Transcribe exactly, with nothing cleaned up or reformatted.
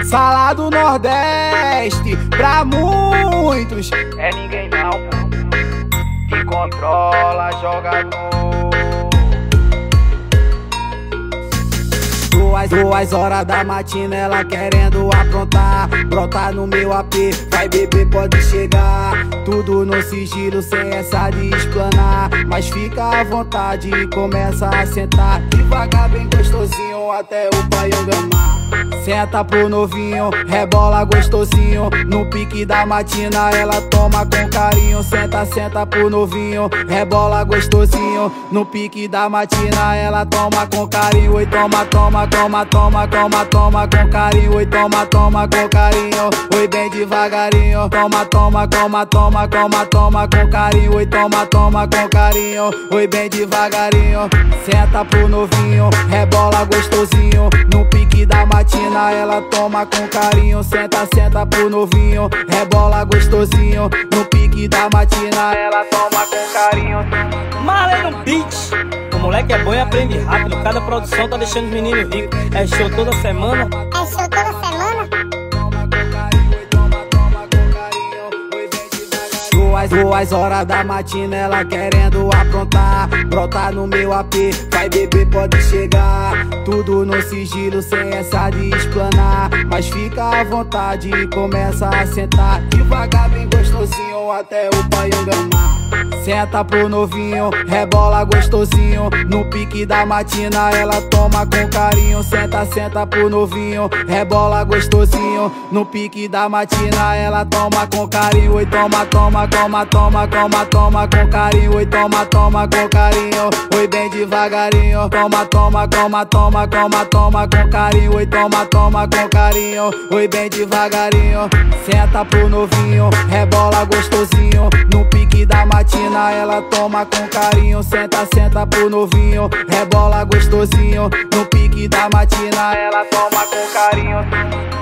Sala do Nordeste, pra muitos é ninguém não, que controla jogador. Duas, duas horas da matina, ela querendo aprontar. Brotar no meu A P, vai beber, pode chegar. Tudo no sigilo, sem essa de explanar. Mas fica à vontade e começa a sentar. Devagar, bem gostosinho, até o pai enganar. Senta pro novinho, rebola gostosinho. No pique da matina, ela toma com carinho. Senta, senta pro novinho, rebola gostosinho. No pique da matina, ela toma com carinho. Oi, toma, toma, toma, toma, toma, toma com carinho. Oi, toma, toma com carinho. Oi, bem devagarinho. Toma, toma, toma, toma, toma, toma com carinho. Oi, toma, toma com carinho. Oi, bem devagarinho. Senta pro novinho, rebola gostosinho. No pique da matina, ela toma com carinho. Senta, senta pro novinho, rebola gostosinho. No pique da matina, ela toma com carinho. Marley no beat. O moleque é bom e aprende rápido. Cada produção tá deixando os meninos ricos. É show toda semana. É show toda semana. Duas, duas horas da matina, ela querendo aprontar. Brotar no meu A P, vai beber, pode chegar. Tudo no sigilo, sem essa de explanar. Mas fica à vontade e começa a sentar. Devagar, bem gostosinho, até o pai enganar. Senta pro novinho, rebola gostosinho. No pique da matina, ela toma com carinho. Senta, senta pro novinho, rebola gostosinho. No pique da matina, ela toma com carinho. Oi, toma, toma, toma, toma, toma, toma com carinho. Oi, toma, toma com carinho. Oi, bem devagarinho. Toma, toma, toma, toma, toma, toma com carinho. Oi, toma, toma com carinho. Oi, bem devagarinho. Senta pro novinho, rebola gostosinho. No pique da matina, ela toma com carinho. Senta, senta pro novinho, rebola gostosinho. No pique da matina, ela toma com carinho.